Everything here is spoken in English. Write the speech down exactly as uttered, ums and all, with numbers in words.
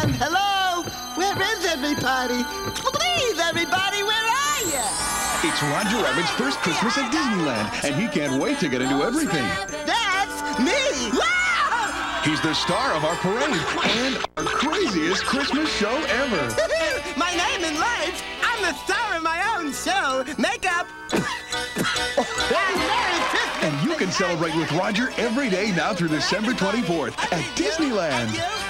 Disneyland. Hello? Where is everybody? Please, everybody, where are you? It's Roger Rabbit's first Christmas at Disneyland, and he can't wait to get into everything. That's me. Wow! He's the star of our parade and our craziest Christmas show ever. My name in life, I'm the star of my own show. Makeup. And you can celebrate with Roger every day now through December twenty-fourth at Disneyland.